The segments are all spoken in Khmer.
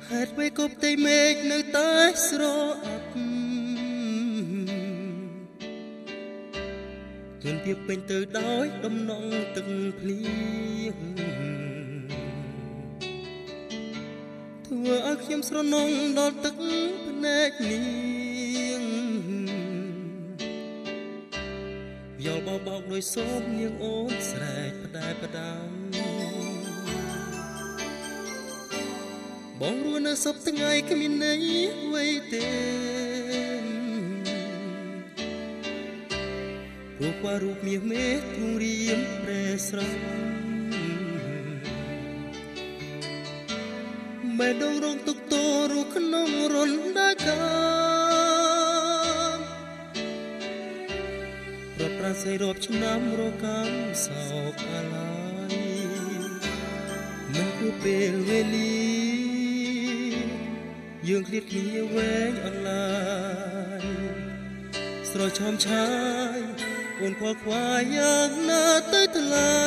ហេតុអ្វីក៏ផ្ទៃមេឃនៅតែស្រអាប់ទន់ទាបពេញទៅដោយដំណងទឹកភ្លៀងធ្វើឲ្យខ្ញុំស្រណងដល់ទឹកភ្នែកនាងយល់បបោកដោយសូមនាងអូនស្រែកផ្ដែផ្ដាំបងរស់នៅសពថ្ងៃគ្មានន័យអ្វីទេព្រោះquaរូបមាសមេទ្រូងរៀមប្រែស្រស់បែដងរងទុកតរស់ក្នុងរន្ធដាកាប្រត់ប្រាស័យរាប់ឆ្នាំរកម្មសោកអាឡ័យមិនគួរពេលវេលាយើងឃ្លាតគ្នាវែងអន្លាយស្រឈំឆាយអូនខ្វល់ខ្វាយយ៉ាងណាទៅថ្លៃ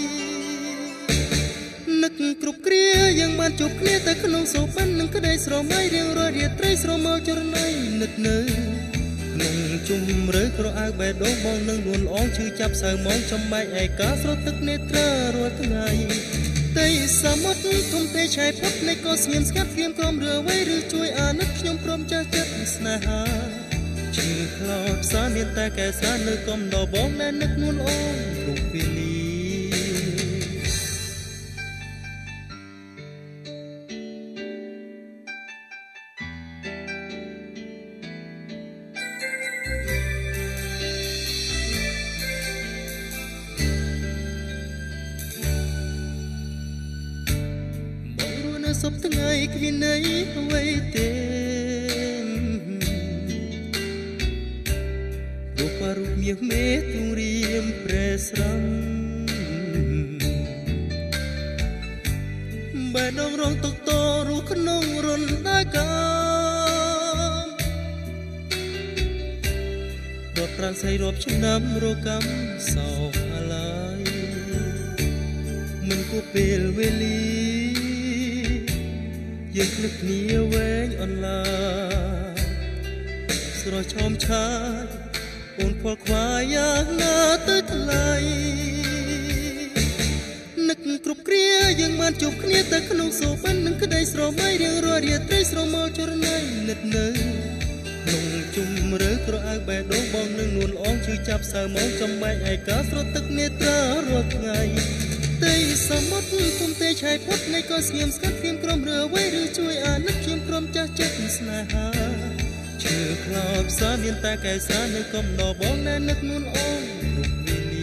នឹកគ្រប់គ្រាយ៉ាងបានជួបគ្នាតែក្នុងសោបិននឹងក្តីស្រមៃរៀងរាល់រាត្រីស្រមោចរណៃនឹកនៅក្នុងជុំរើក្រអៅបេះដូងបងនឹងលួនល្អឈឺចាប់សៅមងចំបែកឯកាស្រត់ទឹកនេត្រារាល់ថ្ងៃតែសមុទ្រធំទេឆៃផុតនៃកោស្ងៀមស្ងាត់ព្រៀមក្រំរឿវៃឬជួយអាណិតខ្ញុំព្រមចាស់ចិត្តស្នេហាជឿខ្លោចផ្សារមានតែកែសារនៅកំដរបងណែនឹកនួនអូនរូបពេលនេះសពថ្ងៃគ្មានន័យអ្វីទេរូបរូបមាសមេទ្រូងរៀមប្រែស្រំបែដងរងទុកតរស់ក្នុងរន្ធដាការត់ប្រាំងស្អីរាប់ឆ្នាំរកម្មសោកអាឡ័យមិនគួរពេលវេលាយើងឃ្លឹកគ្នាវែងអន្លាស្រឈំឆាយអូនខ្វល់ខ្វាយយ៉ាងណាទៅថ្លៃនឹកគ្រប់គ្រាយើងបានជួបគ្នាតែក្នុងសោបិននឹងក្តីស្រមៃរៀងរាល់រាត្រីស្រមោចរណៃនឹកនៅក្នុងជុំរើក្រអៅបេះដូងបងនឹងនួនល្អឈឺចាប់សៅមងចំបែកឯកាស្រត់ទឹកនេត្រារាល់ថ្ងៃតែសមុទ្រធំទេឆៃផុតនៃកោស្ងៀមស្ងាត់ព្រៀមក្រំរឿវៃឬជួយអាណិតខ្ញុំព្រមចាស់ចិត្តស្នេហាជឿខ្លោចផ្សារមានតែកែសារនៅកំដរបងណែនឹកនួនអូនរូបពេលនេះ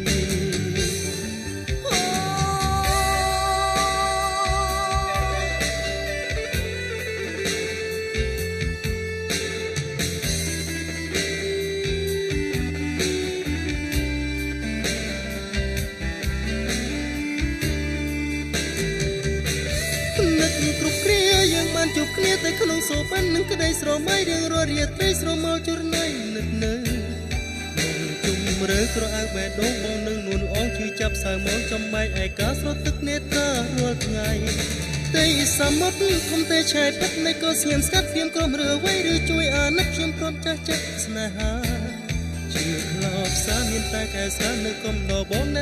គ្រប់គ្រាយើងបានជួបគ្នាតែក្នុងសោបិននឹងក្តីស្រមៃរៀងរាល់រាត្រីស្រមោចរណៃនឹកនៅជុំរើក្រអៅបេះដូងបងនឹងនួនល្អឈឺចាប់សៅមងចំបែកឯកាស្រត់ទឹកនេត្រារាល់ថ្ងៃតែសមុទ្រធំទេឆៃផុតនៃកោស្ងៀមស្ងាត់ព្រៀមក្រំរឿវៃឬជួយអាណិតខ្ញុំព្រមចាស់ចិត្តស្នេហាជឿខ្លោចផ្សារមានតែកែសារនៅកំដរបង